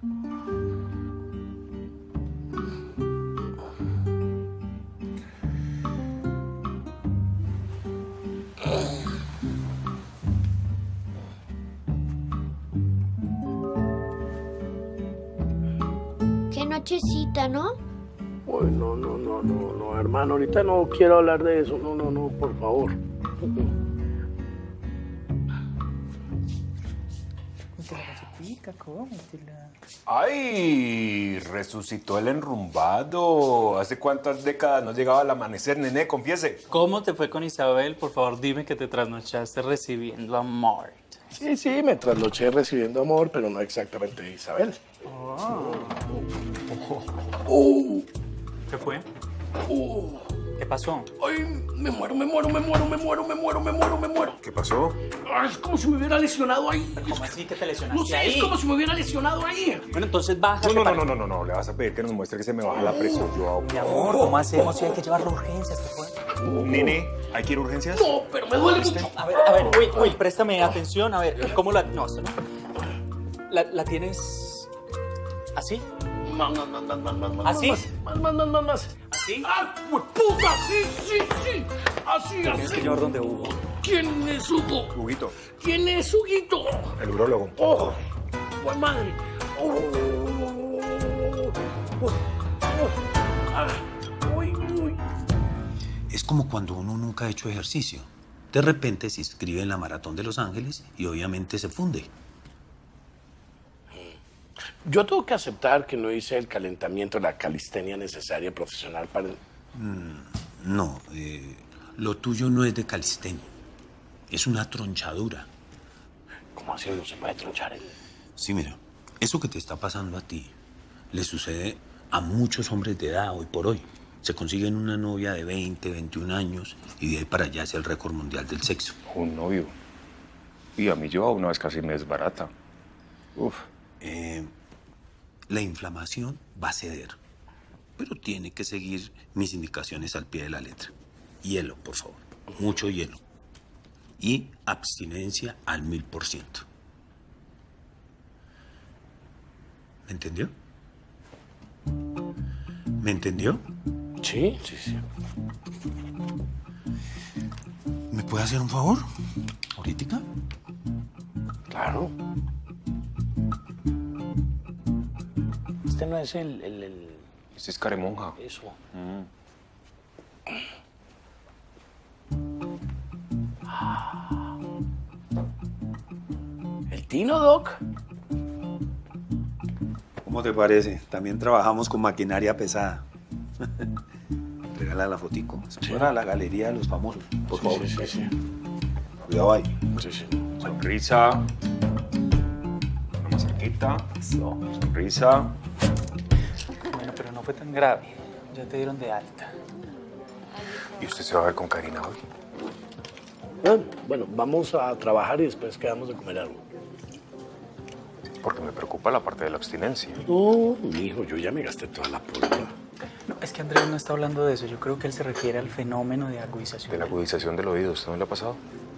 Qué nochecita, ¿no? Uy, no, hermano, ahorita no quiero hablar de eso. No, por favor. ¡Ay! Resucitó el enrumbado. ¿Hace cuántas décadas no llegaba al amanecer, nené? Confiese. ¿Cómo te fue con Isabel? Por favor, dime que te trasnochaste recibiendo amor. Sí, me trasnoché recibiendo amor, pero no exactamente de Isabel. ¿Qué fue? ¿Qué pasó? Ay, me muero. ¿Qué pasó? Ay, es como si me hubiera lesionado ahí. ¿Cómo así que te lesionaste No sé, ahí? es como si me hubiera lesionado ahí. Bueno, entonces bájate. No. Le vas a pedir que nos muestre que se me baja la presión. Mi amor, ¿cómo hacemos si hay que llevarlo a urgencias? ¿Qué fue? Nene, ¿hay que ir a urgencias? No, pero me duele mucho. A ver, Will, préstame atención. A ver, ¿cómo la...? No, esto no. ¿La tienes así? Más. ¿Así? Más. ¿Así? ¡Ah, puta! Sí. Así. Tienes que llevar donde Hugo. ¿Quién es Hugo? Huguito, ¿Quién es Huguito? el urólogo. ¡Oh! ¡Buen madre! ¡Uy! Es como cuando uno nunca ha hecho ejercicio. De repente se inscribe en la Maratón de Los Ángeles y obviamente se funde. Yo tengo que aceptar que no hice el calentamiento, la calistenia necesaria profesional para... No, lo tuyo no es de calistenia. Es una tronchadura. ¿Cómo así no se puede tronchar? Sí, mira, eso que te está pasando a ti le sucede a muchos hombres de edad hoy por hoy. Se consiguen una novia de 20, 21 años y de ahí para allá es el récord mundial del sexo. Un novio. Y a mí lleva una vez casi me desbarata. Uf. La inflamación va a ceder, pero tiene que seguir mis indicaciones al pie de la letra. Hielo, por favor. Mucho hielo. Y abstinencia al 1000%. ¿Me entendió? ¿Me entendió? Sí. ¿Me puede hacer un favor? ¿Ahorita? Claro. Este no es el... Este es caremonja. Eso. ¿El Tino, Doc? ¿Cómo te parece? También trabajamos con maquinaria pesada. Regala la fotico. Para la galería de los famosos, por favor. Sí. Cuidado ahí. Sí. Sonrisa. Una más cerquita. Eso. Sonrisa. Bueno, pero no fue tan grave. Ya te dieron de alta. ¿Y usted se va a ver con Karina hoy? Bueno, vamos a trabajar y después quedamos de comer algo. Porque me preocupa la parte de la abstinencia. No, mijo, yo ya me gasté toda la pólvora. No, es que Andrés no está hablando de eso. Yo creo que él se refiere al fenómeno de agudización. De la agudización del oído, ¿usted no le ha pasado?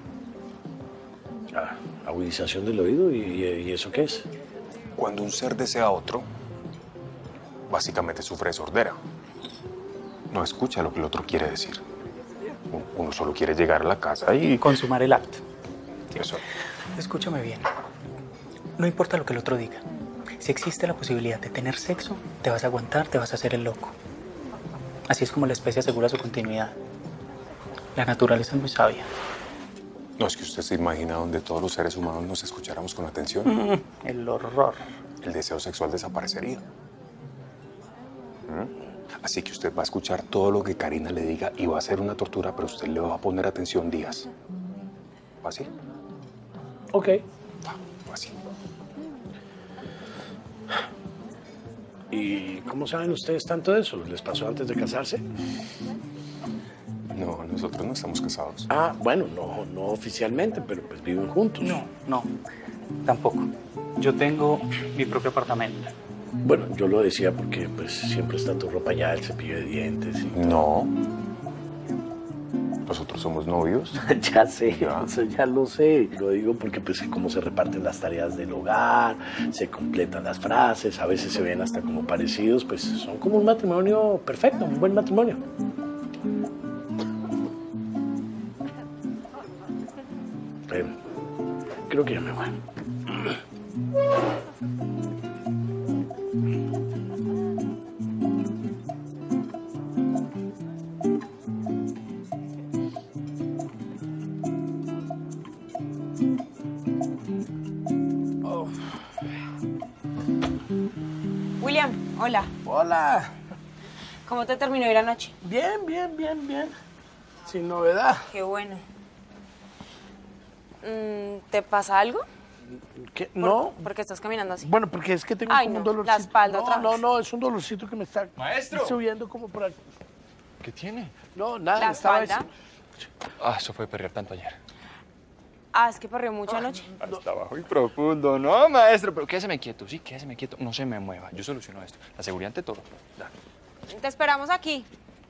Agudización del oído, ¿y eso qué es? Cuando un ser desea a otro, básicamente sufre de sordera. No escucha lo que el otro quiere decir. Uno solo quiere llegar a la casa y... Consumar el acto. Eso. Escúchame bien. No importa lo que el otro diga. Si existe la posibilidad de tener sexo, te vas a aguantar, te vas a hacer el loco. Así es como la especie asegura su continuidad. La naturaleza es muy sabia. No, es que usted se imagina donde todos los seres humanos nos escucháramos con atención. El horror. El deseo sexual desaparecería. Así que usted va a escuchar todo lo que Karina le diga y va a ser una tortura, pero usted le va a poner atención días. ¿Va así? Ok. Va así. ¿Y cómo saben ustedes tanto de eso? ¿Les pasó antes de casarse? No, nosotros no estamos casados. Bueno, no oficialmente, pero pues viven juntos. No, tampoco. Yo tengo mi propio apartamento. Bueno, yo lo decía porque pues siempre está tu ropa allá, el cepillo de dientes y... No. Nosotros somos novios. Ya sé, Ya. eso ya lo sé. Lo digo porque pues como se reparten las tareas del hogar, se completan las frases, a veces se ven hasta como parecidos, pues son como un matrimonio perfecto, un buen matrimonio. Creo que ya me voy. William, hola. Hola. ¿Cómo te terminó de ir anoche? Bien, bien, bien, bien. Sin novedad. Qué bueno. ¿Te pasa algo? ¿Qué? No. ¿Por qué estás caminando así? Bueno, porque es que tengo Ay, como un no, dolorcito. la espalda no, otra no, vez. no, es un dolorcito que me está ¡Maestro! subiendo como por aquí. ¿Qué tiene? No, nada, ¿La estaba espalda? Ah, eso fue perrear tanto ayer. Ah, es que perreó mucho anoche. Hasta abajo y profundo. No, maestro, pero quédese quieto, sí, quédese quieto. No se me mueva. Yo soluciono esto. La seguridad ante todo. Da. Te esperamos aquí.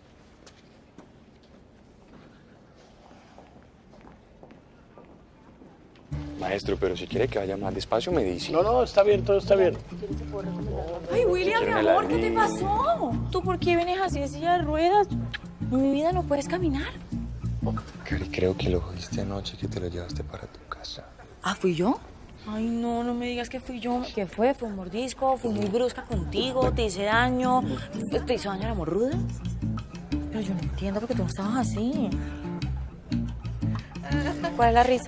Maestro, pero si quiere que vaya más despacio, me dice. No, no, está bien, todo está bien. Ay, William, mi Quiero un amor, ¿qué te heladito. pasó? ¿Tú por qué vienes así en silla de ruedas? En mi vida no puedes caminar. Cari, creo que lo jodiste anoche, que te lo llevaste para tu casa. ¿Ah, fui yo? Ay, no, no me digas que fui yo. ¿Qué fue? ¿Fue un mordisco? ¿Fui muy brusca contigo? ¿Te hice daño? ¿Te hizo daño el amor rudo? Pero yo no entiendo por qué tú no estabas así. ¿Cuál es la risa?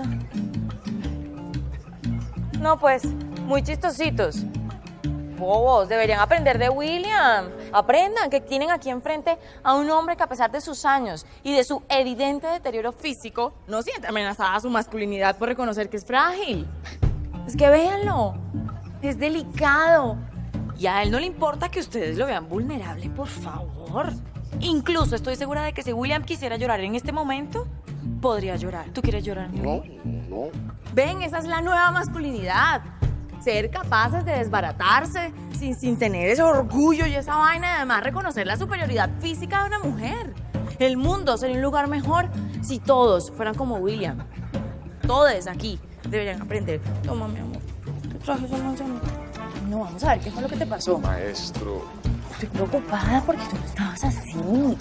No, pues, muy chistositos. Bobos, deberían aprender de William. Aprendan que tienen aquí enfrente a un hombre que a pesar de sus años y de su evidente deterioro físico, no siente amenazada su masculinidad por reconocer que es frágil. Es que véanlo, es delicado. Y a él no le importa que ustedes lo vean vulnerable, por favor. Incluso estoy segura de que si William quisiera llorar en este momento, podría llorar. ¿Tú quieres llorar, mi amor? No. Ven, esa es la nueva masculinidad. Ser capaces de desbaratarse sin tener ese orgullo y esa vaina y además reconocer la superioridad física de una mujer. El mundo sería un lugar mejor si todos fueran como William. Todos aquí deberían aprender. Toma, mi amor. Te traje esa manzana. No, vamos a ver qué fue lo que te pasó. Maestro. Estoy preocupada porque tú no estabas así.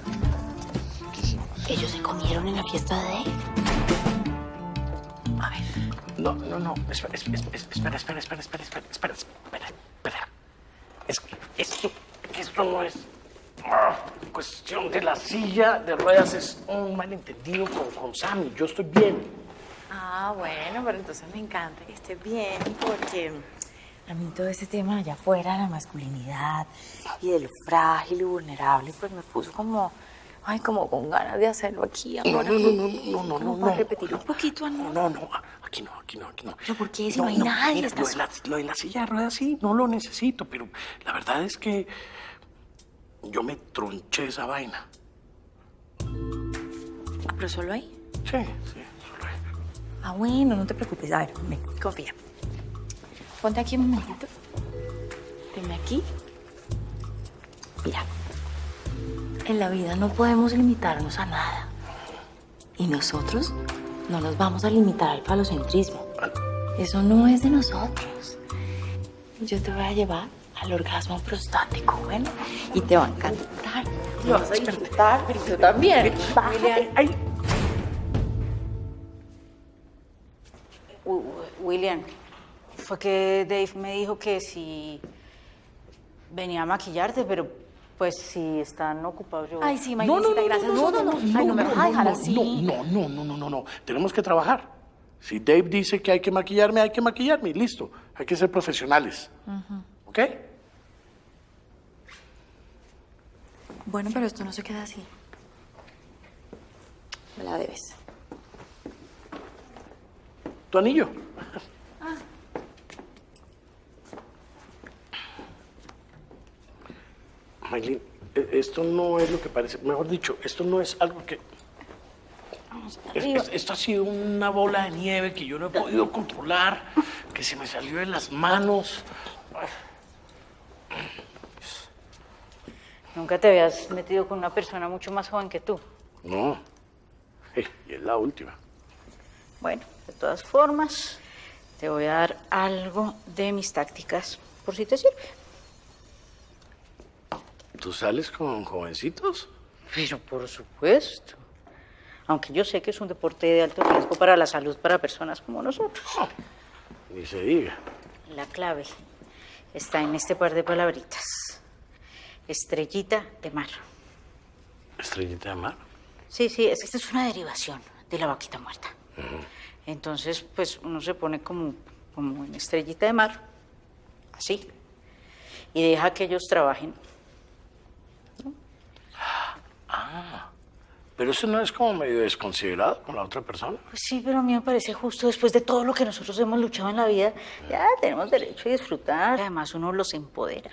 Ellos se comieron en la fiesta de Dave. A ver. No. Espera. Es que esto no es cuestión de la silla de ruedas, es un malentendido con Sammy. Yo estoy bien. Ah, bueno, pero entonces me encanta que estés bien porque a mí todo ese tema allá afuera, la masculinidad y de lo frágil y vulnerable, pues me puso como, ay, como con ganas de hacerlo aquí ahora. No. Para repetir un poquito, amor. No, aquí no. ¿Pero por qué? Si no hay nadie, Mira, estás... lo de la silla de ruedas sí, no lo necesito, pero la verdad es que yo me tronché esa vaina. ¿Pero solo ahí? Sí, solo ahí. Ah, bueno, no te preocupes. A ver, ven, confía. Ponte aquí un momentito. Tenme aquí. Mira, en la vida no podemos limitarnos a nada. Y nosotros no nos vamos a limitar al falocentrismo. Eso no es de nosotros. Yo te voy a llevar al orgasmo prostático, bueno, y te va a encantar. Lo vas a disfrutar, pero yo también. Bájate. William, fue que Dave me dijo que si venía a maquillarte, pero pues si están ocupados yo... Ay, sí, Maynecita, gracias. No. Ay, no me vas a dejar así. No. Tenemos que trabajar. Si Dave dice que hay que maquillarme, hay que maquillarme y listo. Hay que ser profesionales. ¿Ok? Bueno, pero esto no se queda así. Me la debes. ¿Tu anillo? Maylin, esto no es lo que parece. Mejor dicho, esto no es algo que... Esto ha sido una bola de nieve que yo no he podido controlar, que se me salió de las manos. Nunca te habías metido con una persona mucho más joven que tú. No. Y es la última. Bueno, de todas formas, te voy a dar algo de mis tácticas, por si te sirve. ¿Tú sales con jovencitos? Pero por supuesto. Aunque yo sé que es un deporte de alto riesgo para la salud para personas como nosotros. Ni se diga. La clave está en este par de palabritas. Estrellita de mar. ¿Estrellita de mar? Sí, sí, es que esta es una derivación de la vaquita muerta. Entonces, pues uno se pone como en estrellita de mar, así, y deja que ellos trabajen. Pero eso no es como medio desconsiderado con la otra persona. Pues sí, pero a mí me parece justo después de todo lo que nosotros hemos luchado en la vida, ya tenemos derecho a disfrutar. Además, uno los empodera.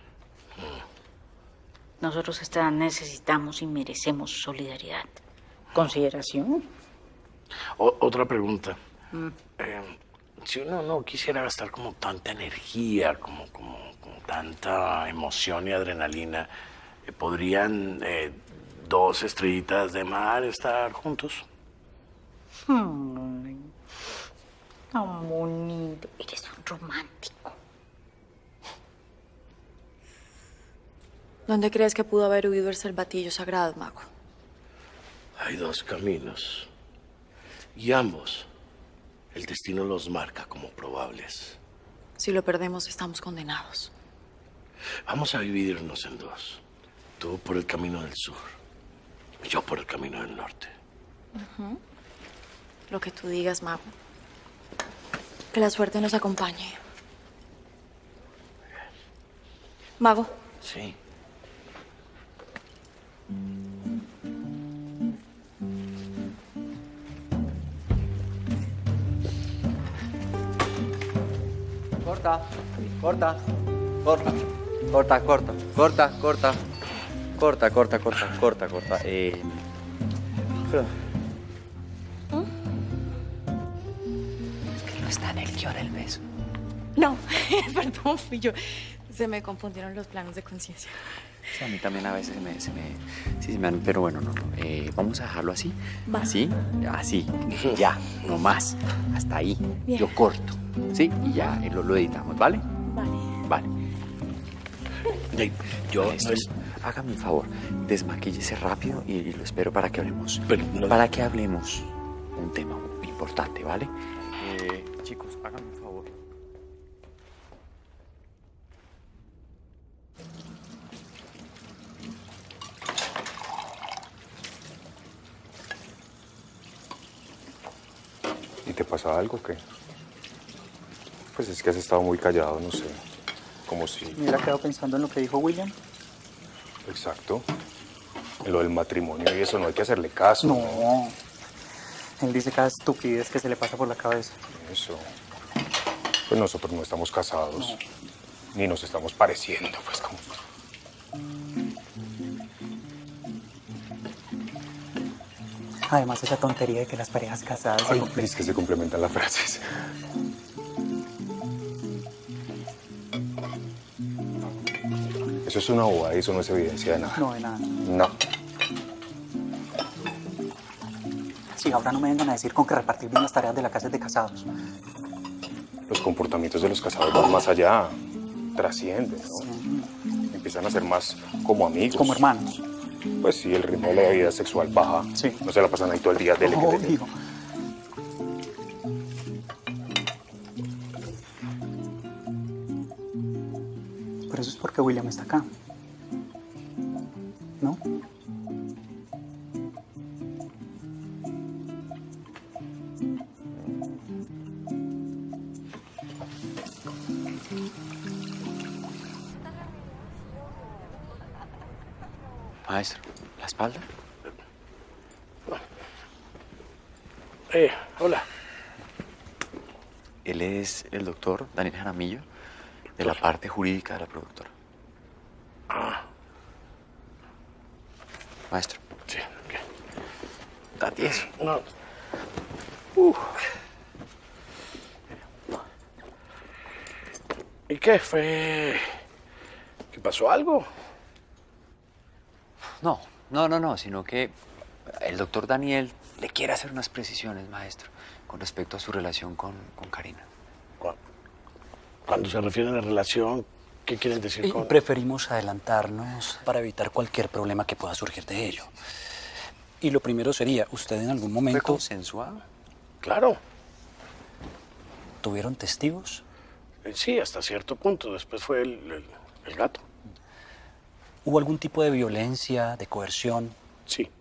Nosotros hasta necesitamos y merecemos solidaridad, consideración. Otra pregunta. Si uno no quisiera gastar como tanta energía, como tanta emoción y adrenalina, ¿podrían 2 estrellitas de mar estar juntos? Tan bonito. Eres un romántico. ¿Dónde crees que pudo haber huido el cervatillo sagrado, mago? Hay 2 caminos. Y ambos, el destino los marca como probables. Si lo perdemos, estamos condenados. Vamos a dividirnos en 2. Tú por el camino del sur y yo por el camino del norte. Lo que tú digas, mago. Que la suerte nos acompañe. Mago. Sí. Corta, corta, corta, corta, corta, corta, corta, corta, corta, corta, corta, corta. Es que no está en el guión el beso. No, perdón, fui yo. Se me confundieron los planos de conciencia. Sí, a mí también a veces se me han, pero bueno, no. Vamos a dejarlo así. Va. Así, así, ya, no más. Hasta ahí. Bien. Yo corto, ¿sí? Y ya lo editamos, ¿vale? Vale. Vale. Ey, yo Maestro, hágame un favor, desmaquíllese rápido y lo espero para que hablemos. Pero no- Para que hablemos un tema importante, ¿vale? Chicos, háganme un favor. ¿Y te pasa algo o qué? Pues es que has estado muy callado, no sé. Como si... Me hubiera quedado pensando en lo que dijo William. Exacto. En lo del matrimonio y eso no hay que hacerle caso. No. Él dice cada estupidez que se le pasa por la cabeza. Eso. Pues nosotros no estamos casados. Ni nos estamos pareciendo, pues como... Además, esa tontería de que las parejas casadas... Ay, es que se complementan las frases. Eso es una bobada y eso no es evidencia de nada. No, de nada. No. Sí, ahora no me vengan a decir con que repartir bien las tareas de la casa es de casados. Los comportamientos de los casados van más allá. Trascienden, ¿no? Empiezan a ser más como amigos. Como hermanos. Pues sí, el ritmo de la vida sexual baja. Sí. No se la pasan ahí todo el día. Dele, que dele. Obvio. Pero eso es porque William está acá. ¿No? Maestro, ¿la espalda? Hola. Él es el doctor Daniel Jaramillo, de la parte jurídica de la productora. Maestro. Sí, ¿qué? Da 10. No. ¿Y qué fue? ¿Qué pasó algo? No, sino que el doctor Daniel le quiere hacer unas precisiones, maestro, con respecto a su relación con Karina. Cuando se refiere a la relación, ¿qué quieren decir con...? Preferimos adelantarnos para evitar cualquier problema que pueda surgir de ello. Y lo primero sería, ¿usted en algún momento... ¿Fue consensuado? Claro. ¿Tuvieron testigos? Sí, hasta cierto punto. Después fue el gato. ¿Hubo algún tipo de violencia, de coerción? Sí.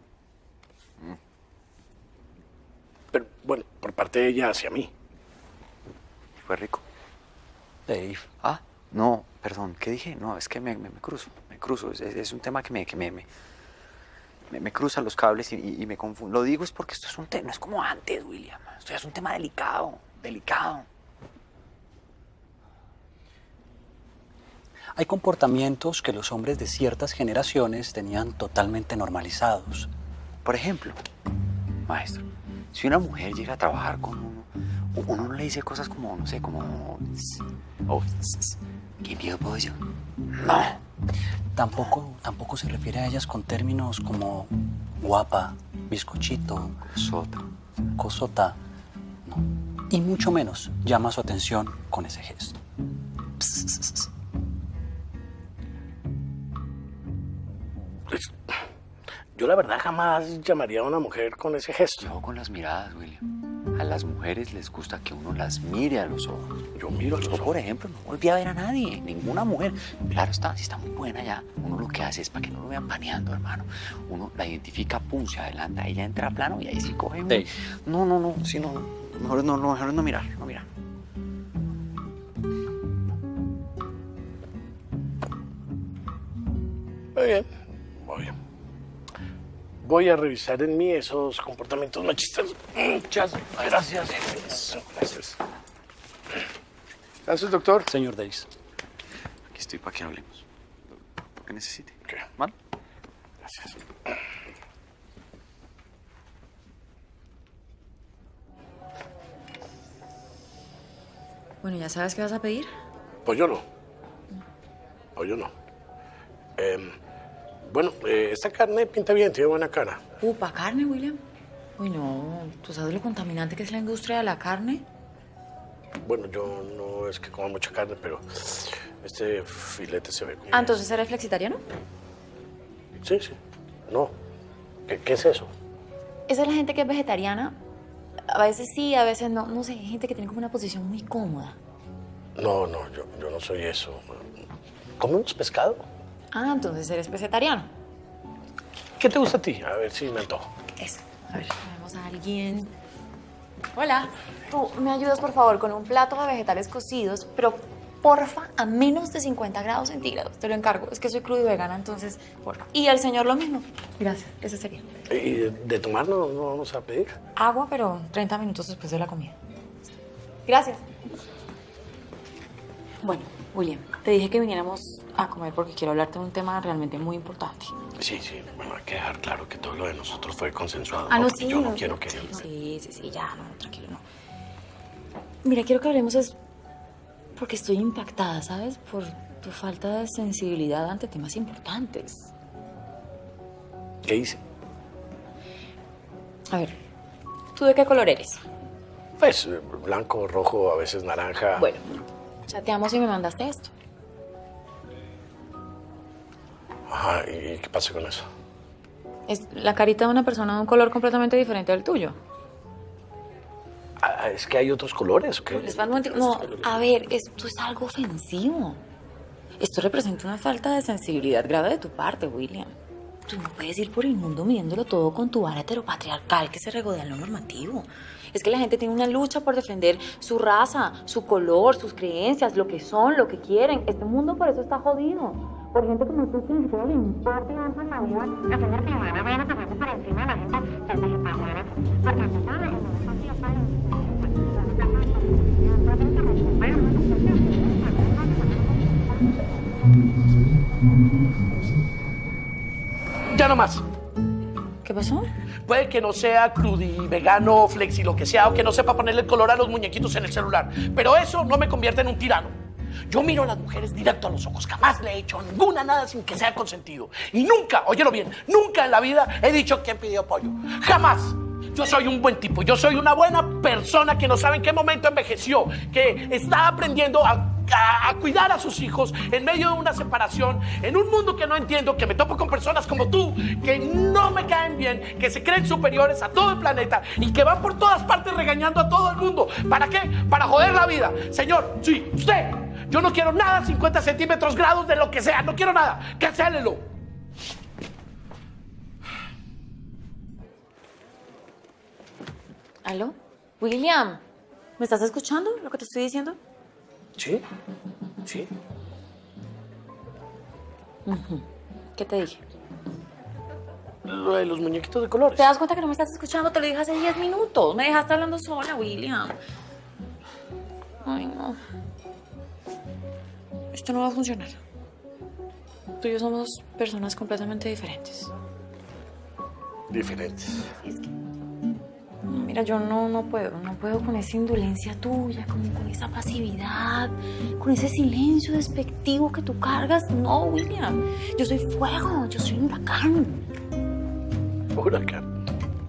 Pero, bueno, por parte de ella hacia mí. ¿Fue rico? Dave. Ah, no, perdón, ¿qué dije? No, es que me cruzo. Es un tema que me cruza los cables y me confundo. Lo digo es porque esto es un tema, no es como antes, William. Esto es un tema delicado. Hay comportamientos que los hombres de ciertas generaciones tenían totalmente normalizados. Por ejemplo, maestro, si una mujer llega a trabajar con uno no le dice cosas como, no sé, como... Oh, ¿qué pido pollo? No. Tampoco se refiere a ellas con términos como guapa, bizcochito, cosota. No. Y mucho menos llama su atención con ese gesto. Yo la verdad jamás llamaría a una mujer con ese gesto. Yo con las miradas, William. A las mujeres les gusta que uno las mire a los ojos. Yo miro a los ojos. Por ejemplo, no volví a ver a nadie, ninguna mujer. Claro está, si está muy buena ya, uno lo que hace es para que no lo vean paneando, hermano. Uno la identifica, pum, se adelanta, ella entra a plano y ahí sí coge. No, sí, no. Mejor no mirar. Muy bien. Voy a revisar en mí esos comportamientos machistas. Muchas gracias. Gracias, doctor. Señor Days. Aquí estoy para que hablemos. Lo que necesite. ¿Qué? ¿Vale? Gracias. Bueno, ¿ya sabes qué vas a pedir? Pollo no. Bueno, esta carne pinta bien, tiene buena cara. ¿Upa, carne, William? Uy, no. ¿Tú sabes lo contaminante que es la industria de la carne? Bueno, yo no es que coma mucha carne, pero este filete se ve como... Ah, ¿entonces eres flexitariano? Sí. No. ¿Qué es eso? Esa es la gente que es vegetariana. A veces sí, a veces no. No sé, hay gente que tiene como una posición muy cómoda. No, yo no soy eso. ¿Comemos pescado? Ah, entonces eres vegetariano. ¿Qué te gusta a ti? A ver si me antojo. Eso. A ver, tenemos a alguien. Hola. ¿Tú me ayudas, por favor, con un plato de vegetales cocidos, pero porfa, a menos de 50 grados centígrados? Te lo encargo. Es que soy crudo y vegana, entonces, porfa. Y al señor lo mismo. Gracias. Ese sería. ¿Y de tomar no vamos a pedir? Agua, pero 30 minutos después de la comida. Gracias. Bueno, William, te dije que viniéramos a comer porque quiero hablarte de un tema realmente muy importante. Sí. Bueno, hay que dejar claro que todo lo de nosotros fue consensuado. Ah, no, porque sí. yo no quiero que... Sí, ya, no, tranquilo, no. Mira, quiero que hablemos es porque estoy impactada, ¿sabes? Por tu falta de sensibilidad ante temas importantes. ¿Qué hice? A ver, ¿tú de qué color eres? Pues blanco, rojo, a veces naranja. Bueno, chateamos y me mandaste esto. Ajá, ¿y qué pasa con eso? Es la carita de una persona de un color completamente diferente al tuyo. Ah, ¿es que hay otros colores o qué? No, a ver, esto es algo ofensivo. Esto representa una falta de sensibilidad grave de tu parte, William. Tú no puedes ir por el mundo midiéndolo todo con tu vara heteropatriarcal que se regodea en lo normativo. Es que la gente tiene una lucha por defender su raza, su color, sus creencias, lo que son, lo que quieren. Este mundo por eso está jodido. Por gente como tú que ni siquiera le importa nada en la vida. Defender que van a ver a pasarse por encima de la gente que es vegetariana. Porque a pesar de Ya no más. ¿Qué pasó? Puede que no sea crudi, vegano, flexi, lo que sea, o que no sepa ponerle el color a los muñequitos en el celular. Pero eso no me convierte en un tirano. Yo miro a las mujeres directo a los ojos. Jamás le he hecho ninguna nada sin que sea consentido. Y nunca, óyelo bien, nunca en la vida he dicho que pidió pollo. Jamás. Yo soy un buen tipo, yo soy una buena persona que no sabe en qué momento envejeció, que está aprendiendo a cuidar a sus hijos en medio de una separación, en un mundo que no entiendo, que me topo con personas como tú, que no me caen bien, que se creen superiores a todo el planeta y que van por todas partes regañando a todo el mundo. ¿Para qué? Para joder la vida. Señor, sí, usted. Yo no quiero nada 50 centímetros grados de lo que sea, no quiero nada. Cancélelo. ¿Aló? William, ¿me estás escuchando lo que te estoy diciendo? Sí, sí. ¿Qué te dije? Lo de los muñequitos de colores. ¿Te das cuenta que no me estás escuchando? Te lo dije hace 10 minutos. Me dejaste hablando sola, William. Ay, no. Esto no va a funcionar. Tú y yo somos personas completamente diferentes. Diferentes. Es que... No, mira, yo no puedo con esa indolencia tuya, como con esa pasividad, con ese silencio despectivo que tú cargas. No, William, yo soy fuego, yo soy un huracán. Huracán.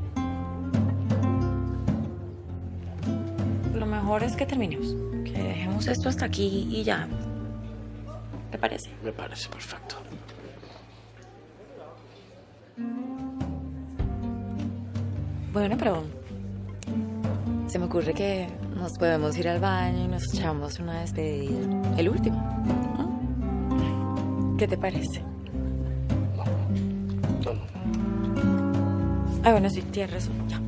Lo mejor es que terminemos, que dejemos esto hasta aquí y ya. ¿Te parece? Me parece perfecto. Bueno, pero se me ocurre que nos podemos ir al baño y nos echamos una despedida. El último. ¿No? ¿Qué te parece? No. Ay, bueno, sí, tienes razón. Ya.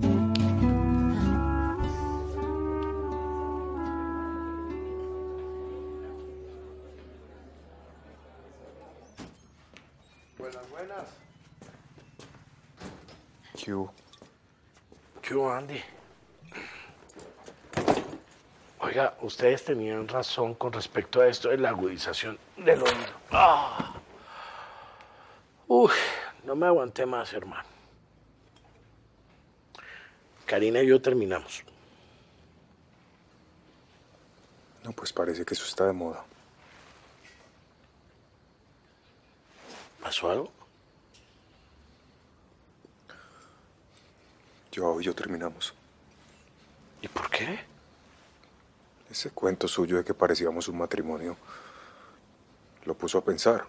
Buenas. ¿Qué hubo? ¿Qué hubo, Andy? Oiga, ustedes tenían razón con respecto a esto de la agudización del oído. ¡Ah! Uy, no me aguanté más, hermano. Karina y yo terminamos. No, pues parece que eso está de moda. ¿Pasó algo? Yo y yo terminamos. ¿Y por qué? Ese cuento suyo de que parecíamos un matrimonio lo puso a pensar.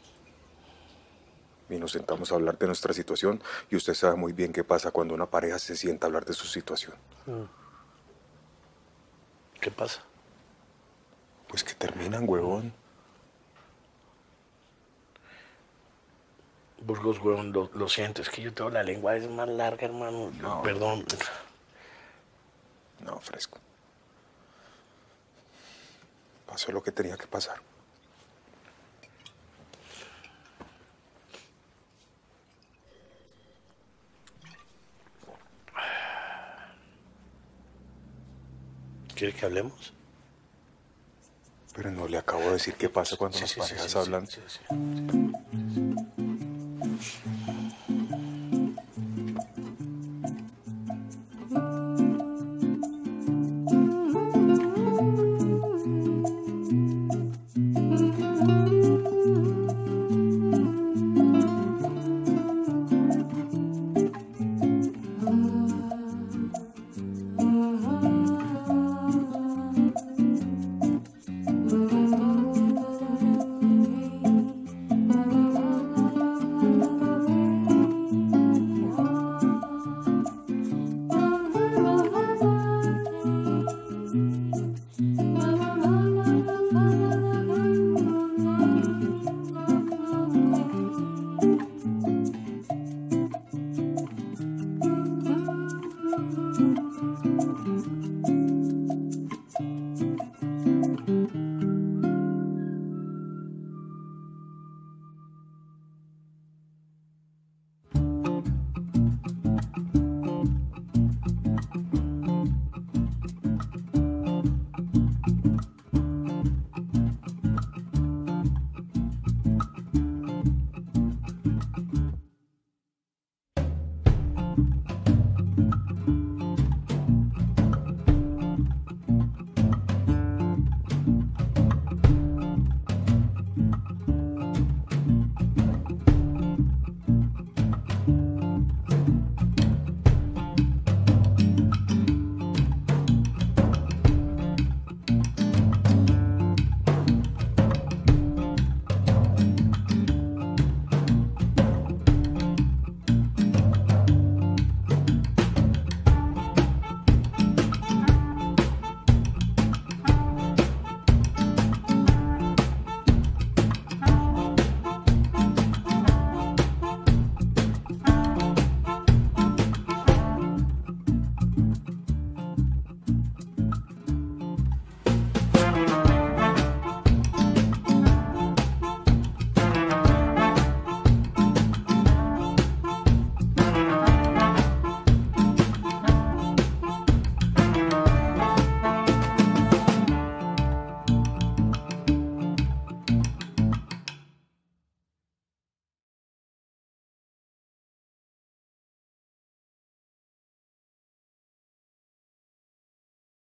Y nos sentamos a hablar de nuestra situación y usted sabe muy bien qué pasa cuando una pareja se sienta a hablar de su situación. ¿Qué pasa? Pues que terminan, huevón. Burgos, huevón, lo siento, es que yo tengo la lengua es más larga, hermano. No. Perdón. No, fresco. Pasó lo que tenía que pasar. ¿Quiere que hablemos? Pero no le acabo de decir qué pasa cuando las parejas hablan. Sí.